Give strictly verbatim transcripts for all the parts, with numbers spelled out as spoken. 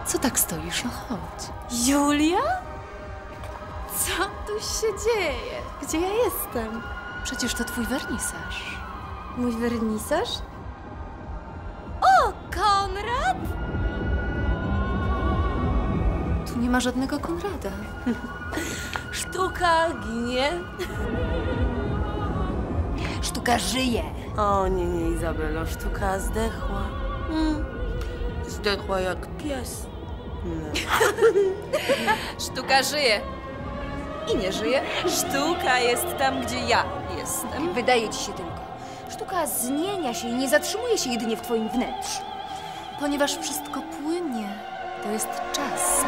Co tak stoisz? No chodź. Julia? Co tu się dzieje? Gdzie ja jestem? Przecież to twój wernisaż. Mój wernisaż? O, Konrad? Tu nie ma żadnego Konrada. Sztuka ginie. Sztuka żyje. O nie, nie, Izabelo, sztuka zdechła. Mm. Zdechła jak pies. No. Sztuka żyje. I nie żyje. Sztuka jest tam, gdzie ja jestem. Wydaje ci się tylko. Sztuka zmienia się i nie zatrzymuje się jedynie w twoim wnętrzu. Ponieważ wszystko płynie. To jest czas.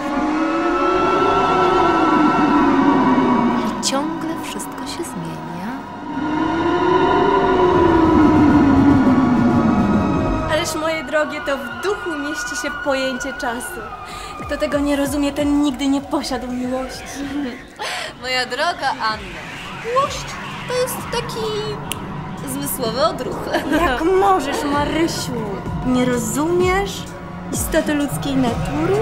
I ciągle wszystko się zmienia. Ależ moje drogie, to w duchu mieści się pojęcie czasu. Kto tego nie rozumie, ten nigdy nie posiadł miłości. Moja droga Anna, miłość to jest taki zmysłowy odruch. Jak możesz, Marysiu? Nie rozumiesz istoty ludzkiej natury?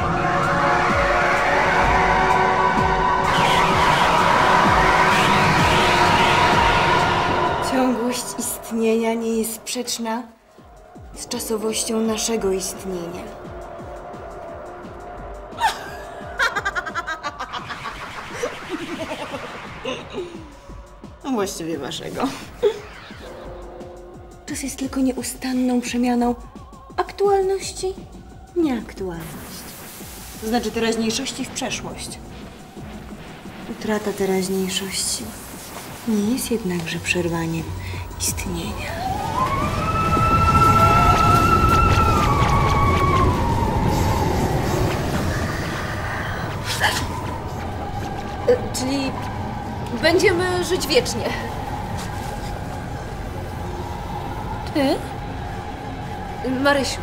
Ciągłość istnienia nie jest sprzeczna z czasowością naszego istnienia. Właściwie waszego. Czas jest tylko nieustanną przemianą aktualności w nieaktualność. To znaczy teraźniejszości w przeszłość. Utrata teraźniejszości nie jest jednakże przerwaniem istnienia. Czyli będziemy żyć wiecznie. Ty? Marysiu.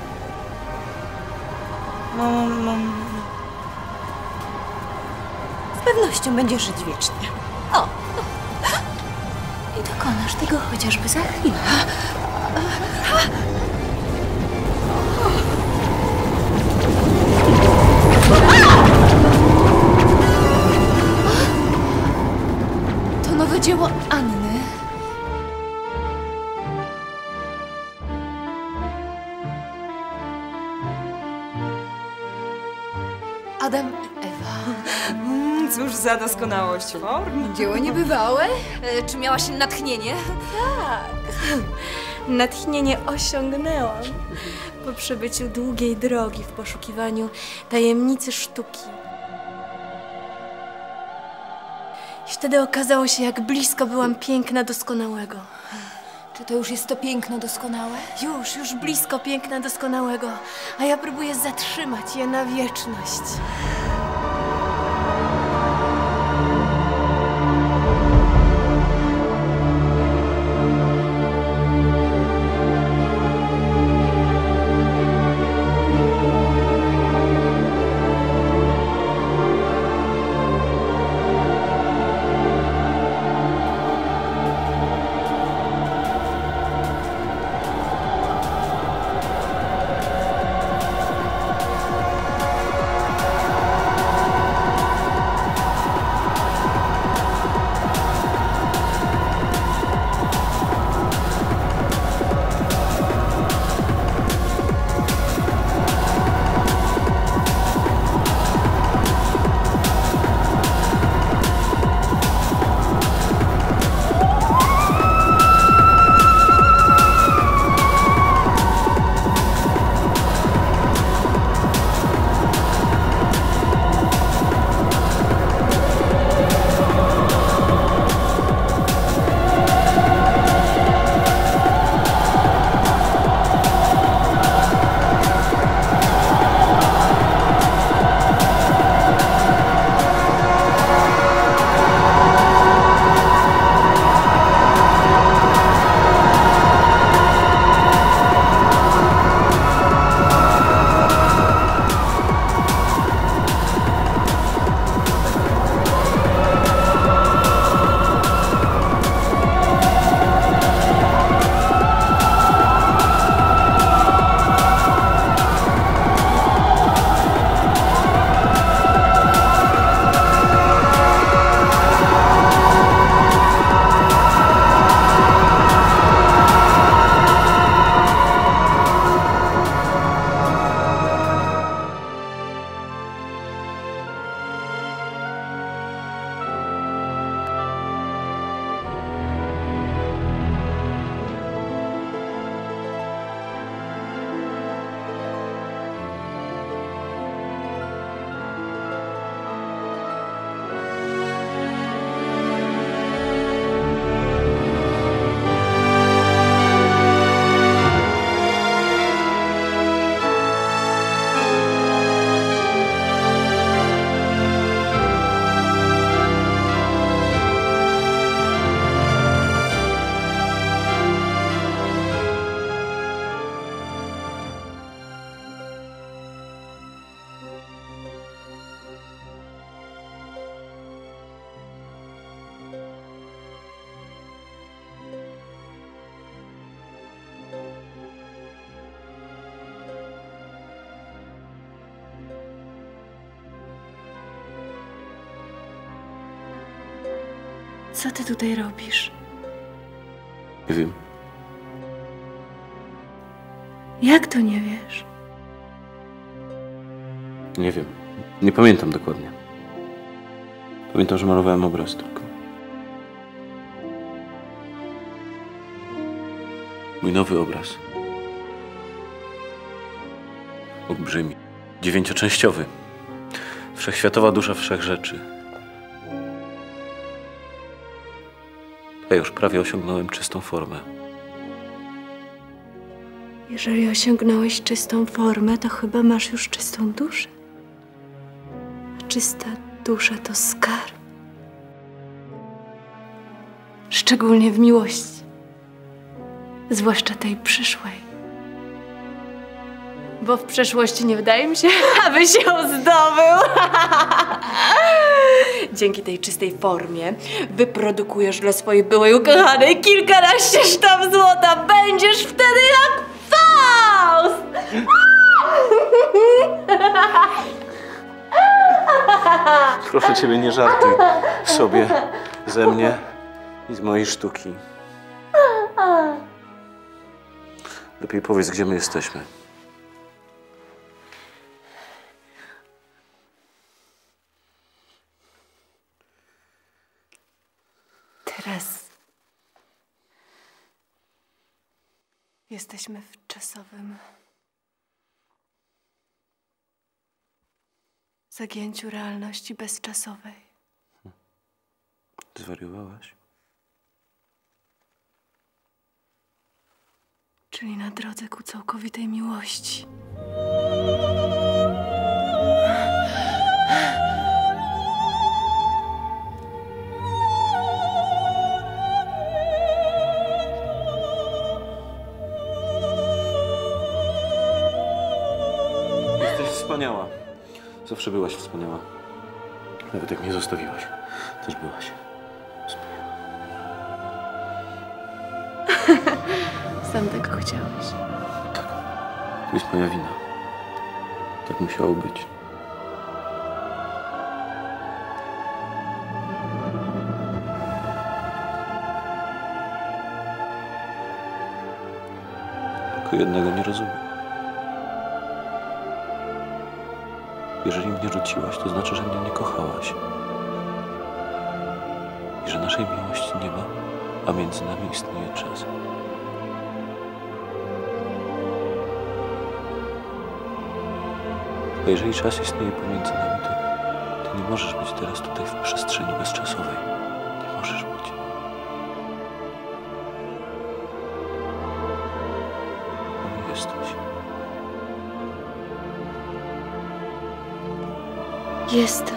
Mam, mam... Z pewnością będziesz żyć wiecznie. O! I dokonasz tego chociażby za chwilę. To nowe dzieło Anny. Adam i Ewa. Mm, cóż za doskonałość form. Dzieło niebywałe? E, czy miałaś natchnienie? Tak. Natchnienie osiągnęłam po przebyciu długiej drogi w poszukiwaniu tajemnicy sztuki. I wtedy okazało się, jak blisko byłam piękna doskonałego. Czy to już jest to piękno doskonałe? Już, już blisko piękna doskonałego, a ja próbuję zatrzymać je na wieczność. Co ty tutaj robisz? Nie wiem. Jak to nie wiesz? Nie wiem. Nie pamiętam dokładnie. Pamiętam, że malowałem obraz tylko. Mój nowy obraz. Olbrzymi. Dziewięcioczęściowy. Wszechświatowa dusza wszechrzeczy. Ja już prawie osiągnąłem czystą formę. Jeżeli osiągnąłeś czystą formę, to chyba masz już czystą duszę. A czysta dusza to skarb. Szczególnie w miłości. Zwłaszcza tej przyszłej. Bo w przeszłości nie wydaje mi się, abyś ją zdobył. Dzięki tej czystej formie wyprodukujesz dla swojej byłej ukochanej kilkanaście sztab złota. Będziesz wtedy jak Faust! Proszę ciebie, nie żartuj sobie ze mnie i z mojej sztuki. Lepiej powiedz, gdzie my jesteśmy. Teraz jesteśmy w czasowym zagięciu realności bezczasowej. Zwariowałaś? Czyli na drodze ku całkowitej miłości. Jesteś wspaniała. Zawsze byłaś wspaniała. Nawet jak mnie zostawiłaś, też byłaś wspaniała. Sam tego chciałeś. Tak. To jest moja wina. Tak musiało być. Tylko jednego nie rozumiem. Jeżeli mnie rzuciłaś, to znaczy, że mnie nie kochałaś. I że naszej miłości nie ma, a między nami istnieje czas. A jeżeli czas istnieje pomiędzy nami, to, to nie możesz być teraz tutaj w przestrzeni bezczasowej. Nie możesz być. A nie jesteś. Jestem.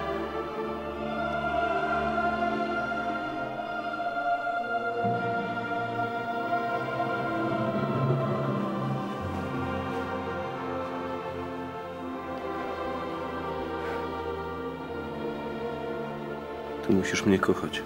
Ty musisz mnie kochać.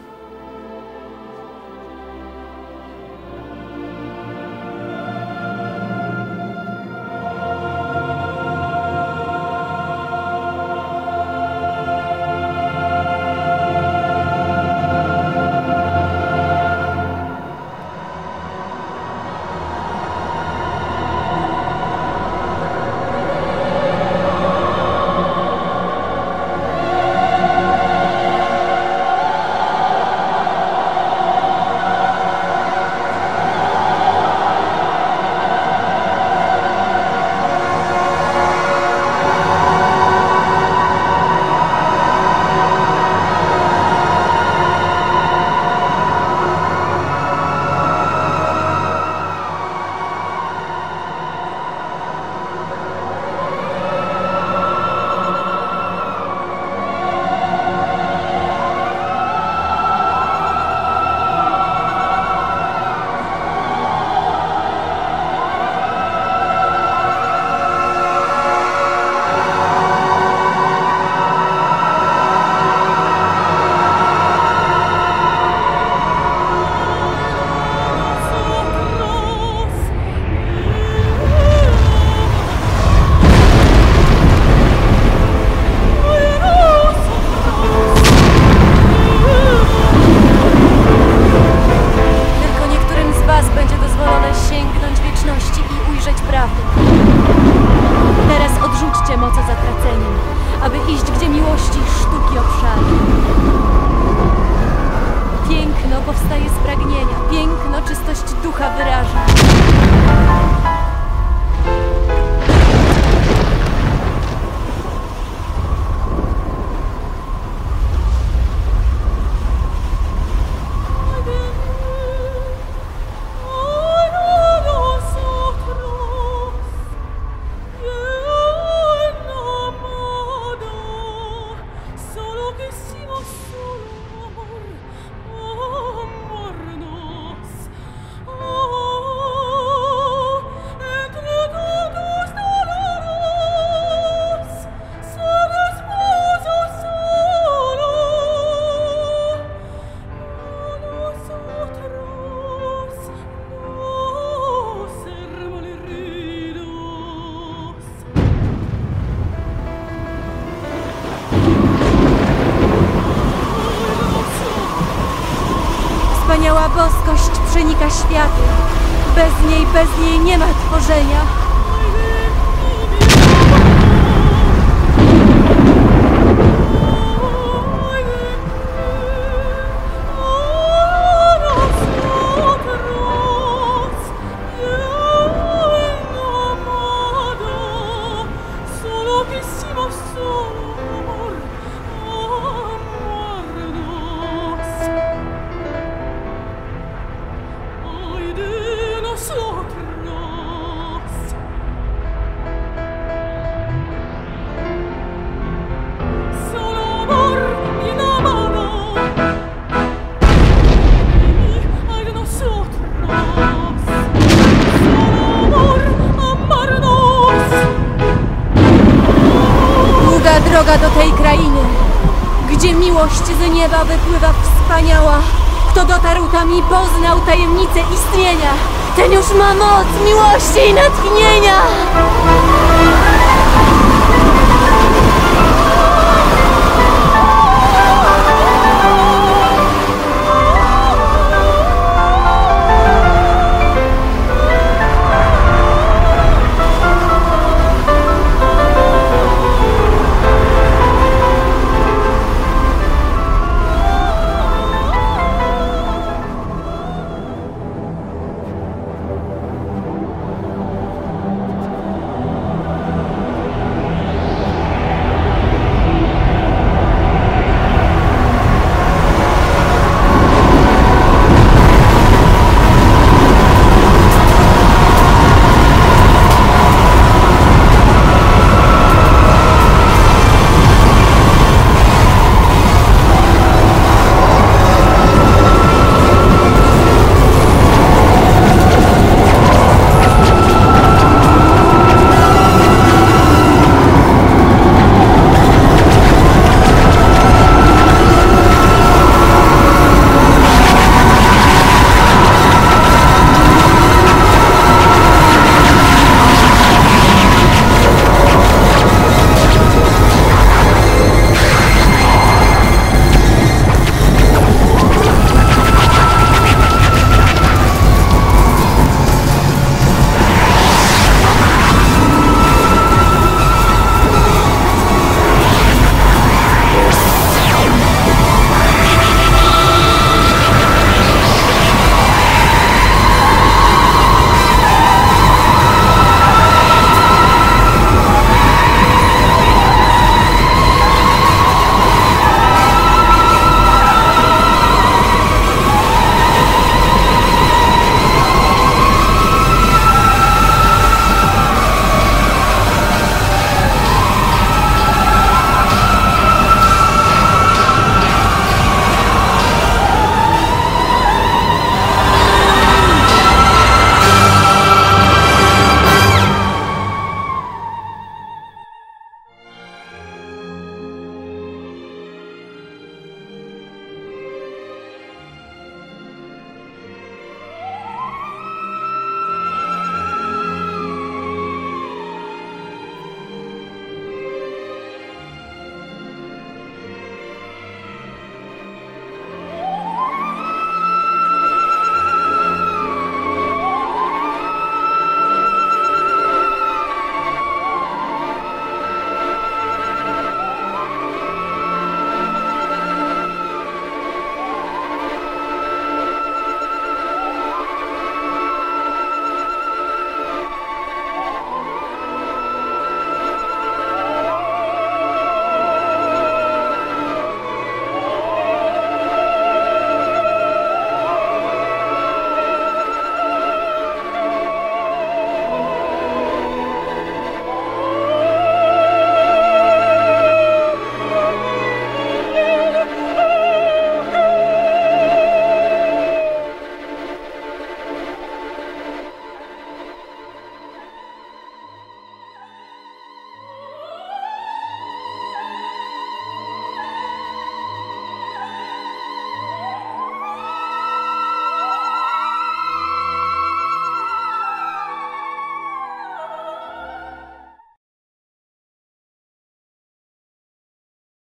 boskość przenika światy. Bez niej, bez niej nie ma tworzenia. Droga do tej krainy, gdzie miłość z nieba wypływa wspaniała. Kto dotarł tam i poznał tajemnicę istnienia, ten już ma moc miłości i natchnienia.